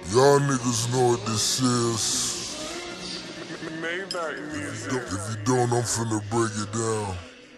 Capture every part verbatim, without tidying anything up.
Y'all niggas know what this is. If you, if you don't, I'm finna break it down.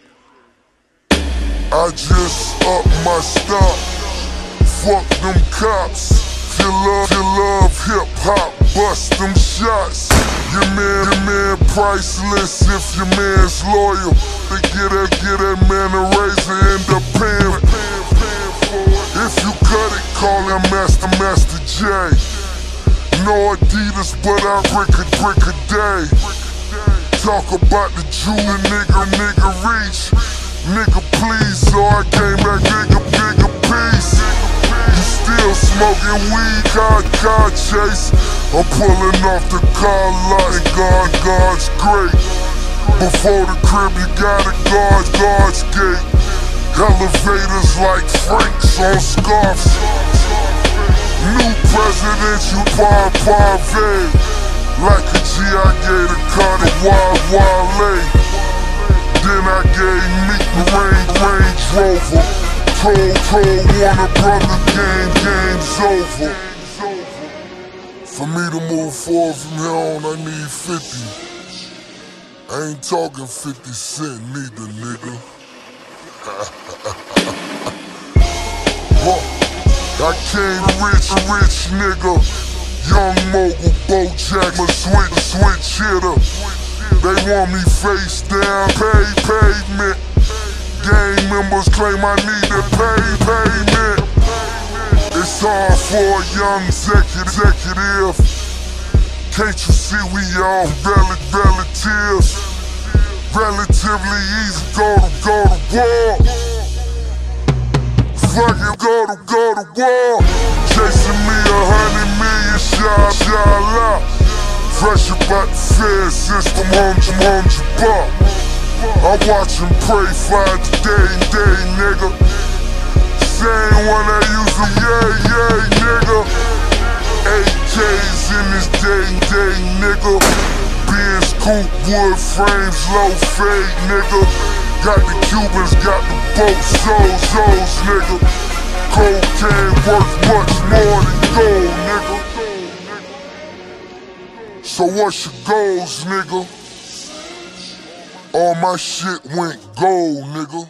I just up my stock. Fuck them cops. Feel love, feel love, hip hop. Bust them shots. Your man, your man priceless if your man's loyal. They get that, get that man a razor, end up paying. If you cut it, call him Master, Master J. No Adidas, but I brick a, brick a day. Talk about the jeweler, nigga, nigga reach. Nigga please, so I came back bigger, bigger piece. You still smoking weed, car, car chase. I'm pulling off the car lot and God, God's great. Before the crib you gotta guard, God's gate. Elevators like Franks on scarfs. New presidential par parve. Like a G I gave the car to Wild Wale. Then I gave Meek the Range, Range Rover. Told, told Warner Brother game, game's over. For me to move forward from here on, I need fifty. I ain't talking fifty cent neither, nigga. Huh. I came rich, rich nigga. Young mogul, Bojack, my switch, switch hitter. They want me face down, pay pavement. Gang members claim I need to pay payment. It's hard for a young executive. Can't you see we all rel relatives? Relatively easy, go to, go to war. Fucking go to, go to war. Chasing me a hundred million shot, shot out. Fresh about the fair system, home to home to bar. I watch him pray five day and day, nigga. Same one I used to, yeah, yeah, nigga. eight K's in this day and day, nigga. Being scoop wood frames, low fade, nigga. Got the Cubans, got the boat souls, souls, nigga. Cocaine worth much more than gold, nigga. So what's your goals, nigga? All my shit went gold, nigga.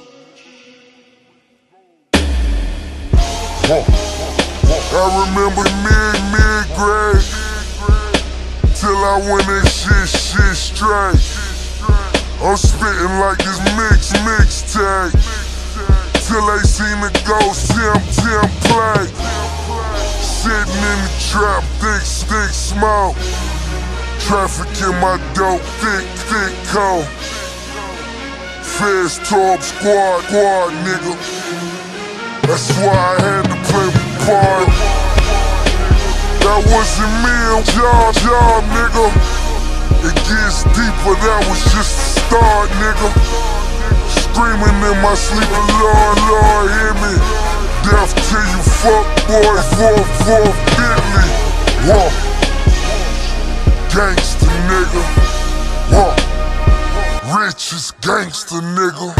Huh. I remember mid, mid-grade till I went in shit, shit straight. I'm spitting like this mix, mixtape till they see me go, Tim, Tim play. Sitting in the trap, thick, thick smoke. Trafficking my dope, thick, thick coat. Feds, Torb, squad, squad, nigga. That's why I had to play my part. That wasn't me, job, job, nigga. It gets deeper, that was just the start, nigga. Screaming in my sleep, Lord, Lord, hear me. Death to you, fuck boy, fourth, fourth, Bentley. Whoa. Gangsta, nigga. Whoa. Rich is gangsta, nigga.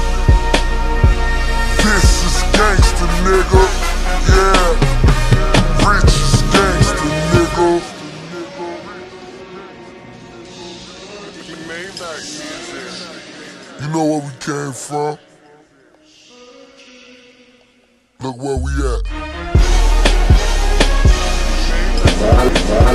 This is gangsta, nigga. Yeah. Rich is gangsta, nigga. You know where we came from? Look where we at.